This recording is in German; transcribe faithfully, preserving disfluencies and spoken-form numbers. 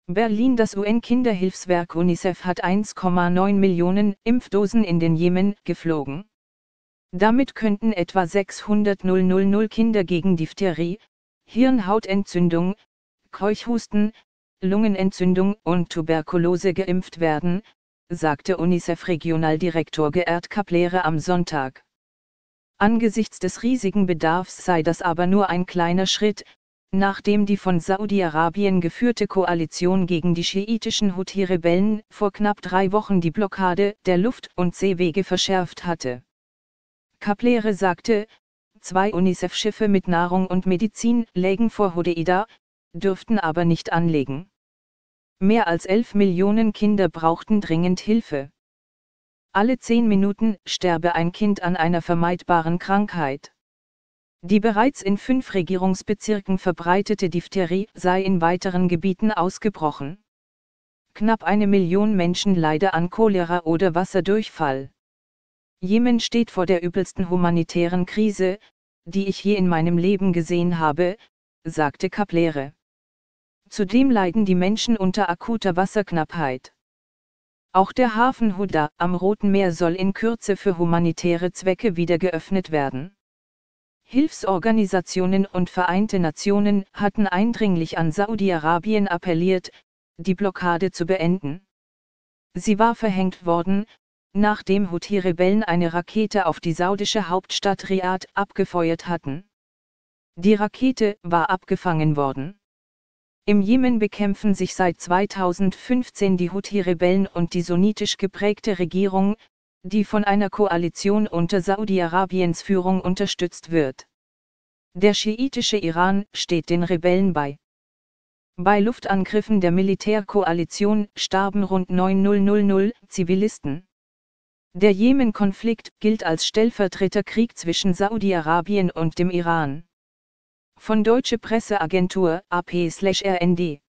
Berlin. Das U N-Kinderhilfswerk UNICEF hat eins Komma neun Millionen Impfdosen in den Jemen geflogen. Damit könnten etwa sechshunderttausend Kinder gegen Diphtherie, Hirnhautentzündung, Keuchhusten, Lungenentzündung und Tuberkulose geimpft werden, sagte UNICEF-Regionaldirektor Geert Kaplere am Sonntag. Angesichts des riesigen Bedarfs sei das aber nur ein kleiner Schritt, nachdem die von Saudi-Arabien geführte Koalition gegen die schiitischen Houthi-Rebellen vor knapp drei Wochen die Blockade der Luft- und Seewege verschärft hatte. Kaplere sagte, zwei UNICEF-Schiffe mit Nahrung und Medizin lägen vor Hodeida, dürften aber nicht anlegen. Mehr als elf Millionen Kinder brauchten dringend Hilfe. Alle zehn Minuten sterbe ein Kind an einer vermeidbaren Krankheit. Die bereits in fünf Regierungsbezirken verbreitete Diphtherie sei in weiteren Gebieten ausgebrochen. Knapp eine Million Menschen leide an Cholera oder Wasserdurchfall. Jemen steht vor der übelsten humanitären Krise, die ich je in meinem Leben gesehen habe, sagte Kaplere. Zudem leiden die Menschen unter akuter Wasserknappheit. Auch der Hafen Huda am Roten Meer soll in Kürze für humanitäre Zwecke wieder geöffnet werden. Hilfsorganisationen und Vereinte Nationen hatten eindringlich an Saudi-Arabien appelliert, die Blockade zu beenden. Sie war verhängt worden, nachdem Houthi-Rebellen eine Rakete auf die saudische Hauptstadt Riad abgefeuert hatten. Die Rakete war abgefangen worden. Im Jemen bekämpfen sich seit zweitausendfünfzehn die Houthi-Rebellen und die sunnitisch geprägte Regierung, die von einer Koalition unter Saudi-Arabiens Führung unterstützt wird. Der schiitische Iran steht den Rebellen bei. Bei Luftangriffen der Militärkoalition starben rund neunhundert Zivilisten. Der Jemen-Konflikt gilt als Stellvertreterkrieg zwischen Saudi-Arabien und dem Iran. Von Deutsche Presseagentur A P R N D